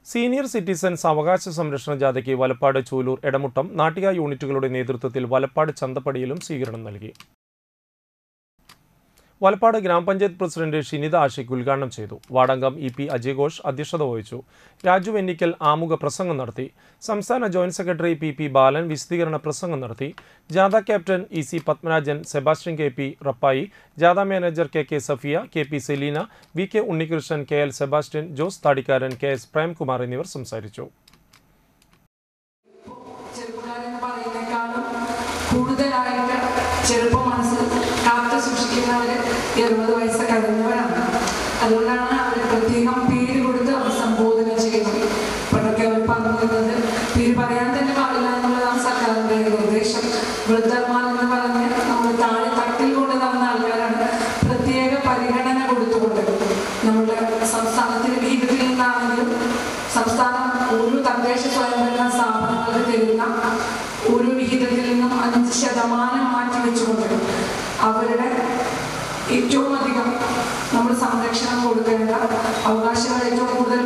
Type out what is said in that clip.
Senior citizens അവകാശ സംരക്ഷണ ജാഥയ്ക്ക് വലപ്പാട് ചൂലൂർ എടമുട്ടം നാട്ടിക യൂണിറ്റുകളുടെ നേതൃത്വത്തിൽ വലപ്പാട് ചന്തപ്പടിയിലും സ്വീകരണം നൽകി. വലപ്പാട് ഗ്രാമപഞ്ചായത്ത് പ്രസിഡന്റ് ഷിനിത ആഷിഖ് ഉദ്ഘാടനം ചെയ്തു. വാർഡംഗം ഇ.പി. അജയ് ഘോഷ് അധ്യക്ഷത വഹിച്ചു. രാജു വെന്നിക്കൽ ആമുഖ പ്രസംഗം നടത്തി. സംസ്ഥാന ജോയിന്റ് സെക്രട്ടറി പി. ബാലൻ വിശദീകരണ പ്രസംഗം നടത്തി. ജാഥ captain E C. Padmarajan, Sebastian K P. Rappai, ജാഥ manager K. Safiya, K P. Selina, V K. Unnikrishnan, K L. Sebastian, Jose Thadikkaran, K S. Premkumar എന്നിവർ സംസാരിച്ചു. സൂക്ഷിക്കുന്നവർ 20 വയസ്സ് കഴിഞ്ഞവരാണ്. അതുകൊണ്ടാണ് അവർ പ്രത്യേകം പേര് കൊടുത്ത് അവർ സംബോധന ചെയ്യുന്നത്. പണ്ടൊക്കെ അവർ പറഞ്ഞിരുന്നത് പേര് പറയാൻ തന്നെ പാടില്ല എന്നുള്ളതാണ് സർക്കാരിൻ്റെ നിർദ്ദേശം. വൃദ്ധന്മാർ എന്ന് പറഞ്ഞ് നമ്മൾ താഴെ തട്ടിൽ കൊണ്ട് നടന്ന ആൾക്കാരാണ്. പ്രത്യേക പരിഗണന കൊടുത്തുകൊണ്ട് നമ്മുടെ സംസ്ഥാനത്തിന് വിഹിതത്തിൽ നിന്നാണെങ്കിലും സംസ്ഥാനം ഓരോ തദ്ദേശ സ്വയംഭരണ സ്ഥാപനങ്ങൾക്ക് തരുന്ന ഓരോ വിഹിതത്തിൽ നിന്നും 5% മാറ്റിവെച്ചുകൊണ്ട് അവരുടെ ഏറ്റവും അധികം നമ്മൾ സംരക്ഷണം കൊടുക്കേണ്ട അവകാശങ്ങൾ ഏറ്റവും കൂടുതൽ